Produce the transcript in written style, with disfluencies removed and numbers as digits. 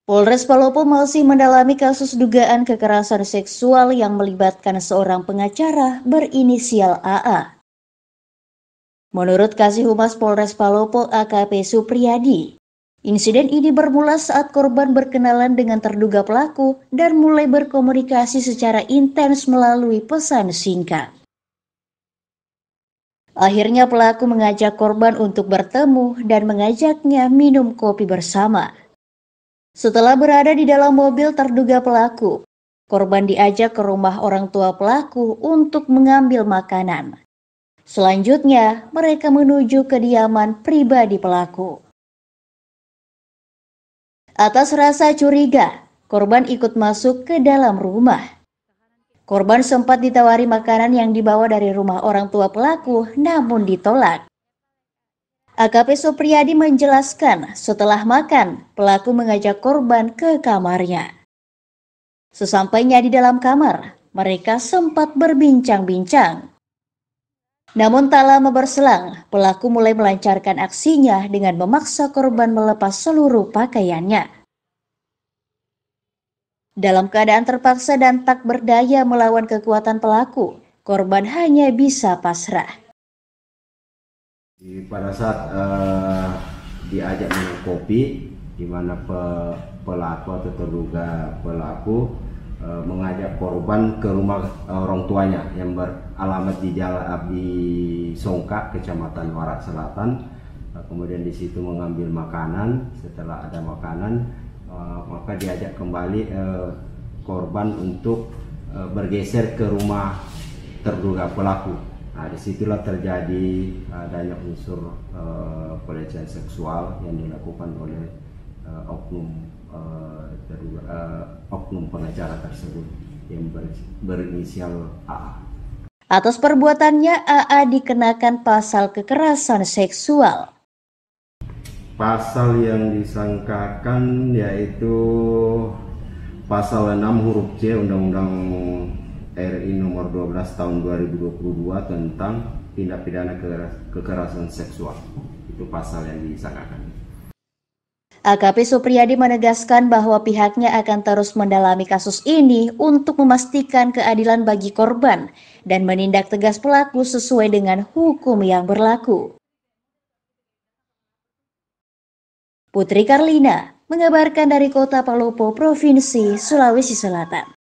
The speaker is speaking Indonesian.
Polres Palopo masih mendalami kasus dugaan kekerasan seksual yang melibatkan seorang pengacara berinisial AA. Menurut Kasih Humas Polres Palopo AKP Supriyadi, insiden ini bermula saat korban berkenalan dengan terduga pelaku dan mulai berkomunikasi secara intens melalui pesan singkat. Akhirnya pelaku mengajak korban untuk bertemu dan mengajaknya minum kopi bersama. Setelah berada di dalam mobil terduga pelaku, korban diajak ke rumah orang tua pelaku untuk mengambil makanan. Selanjutnya, mereka menuju kediaman pribadi pelaku. Atas rasa curiga, korban ikut masuk ke dalam rumah. Korban sempat ditawari makanan yang dibawa dari rumah orang tua pelaku, namun ditolak. AKP Supriyadi menjelaskan, setelah makan, pelaku mengajak korban ke kamarnya. Sesampainya di dalam kamar, mereka sempat berbincang-bincang. Namun tak lama berselang, pelaku mulai melancarkan aksinya dengan memaksa korban melepas seluruh pakaiannya. Dalam keadaan terpaksa dan tak berdaya melawan kekuatan pelaku, korban hanya bisa pasrah. Pada saat diajak minum kopi, di mana pelaku atau terduga pelaku mengajak korban ke rumah orang tuanya yang beralamat di Jalan Abdi Songka, Kecamatan Warak Selatan. Kemudian di situ mengambil makanan. Setelah ada makanan, maka diajak kembali korban untuk bergeser ke rumah terduga pelaku. Nah, disitulah terjadi adanya unsur pelecehan seksual yang dilakukan oleh oknum pengacara tersebut yang berinisial AA. Atas perbuatannya, AA dikenakan pasal kekerasan seksual. Pasal yang disangkakan yaitu pasal 6 huruf C Undang-Undang RI nomor 12 tahun 2022 tentang tindak pidana kekerasan seksual. Itu pasal yang disangkakan. AKP Supriyadi menegaskan bahwa pihaknya akan terus mendalami kasus ini untuk memastikan keadilan bagi korban dan menindak tegas pelaku sesuai dengan hukum yang berlaku. Putri Karlina mengabarkan dari Kota Palopo, Provinsi Sulawesi Selatan.